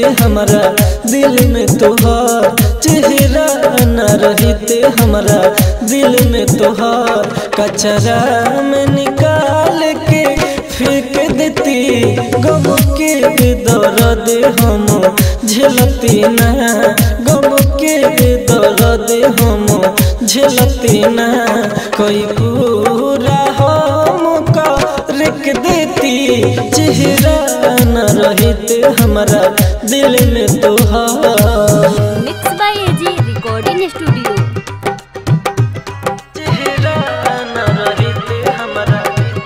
हमारा दिल में तोहार चेहरा न रहते हमारा दिल में तोहार कचरा में निकाल के फेंक देती गम के दर्द हम झेलती ना गम के दर्द हम झेलती ना कोई पूरा हम का रख देती चेहरा न रहते हमारा दिल में तोहार। Mix by AG recording studio. चेहरा न रहते हमारा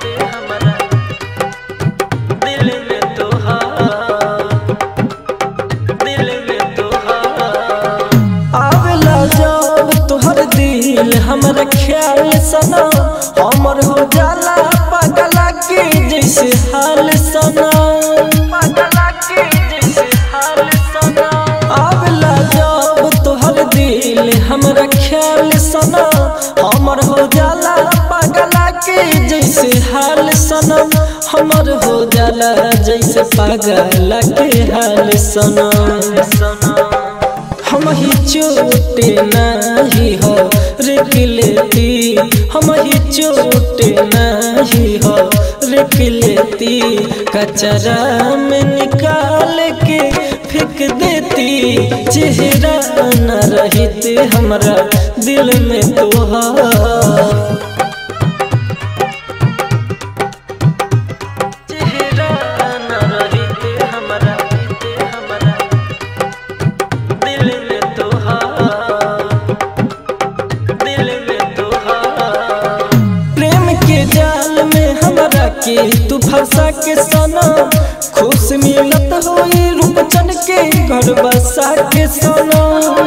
दिल में तोहार दिल में तोहार। आवेला जब तोहर दिल हमारा ख्याल सना हमर हो जाला पागला के जैसे हाल सना पागला के जैसे हाल सना। आवेला जब तोहर दिल हमारा ख्याल सना हमर हो जाला पागला के जैसे हाल सना हमर हो जाला जैसे पागला के हाल सना। हम ही चोटे नहीं हो रख लेती हम ही चोटे नहीं हो रख लेती कचरा में निकाल के फेंक देती चेहरा न रहते हमारा दिल में तोहार। चेहरा न रहते हमारा दिल में तोहार दिल में तोहार। प्रेम के जाल में हमरा के तू फंसा के सना खुश मिलत होई रूपचन के घर बसा के सना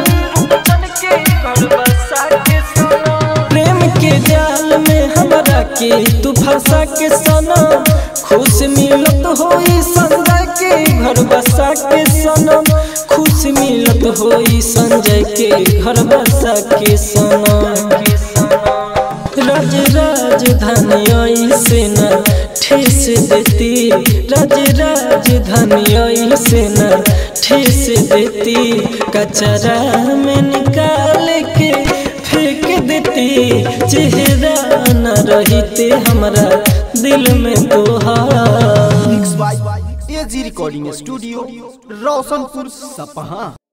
प्रेम के जाल में हमरा के तू फंसा के सना खुश मिलत होई संजय के घर बसा के सना खुश मिलत होई संजय के घर बसा के सना। राज राजधानी से न ठेस देती राज राजधानी से न ठेस देती कचरा में निकाल के फेंक देती चेहरा न रहते हमारा दिल में तोहार। एजी रिकॉर्डिंग स्टूडियो रोशनपुर सपहा।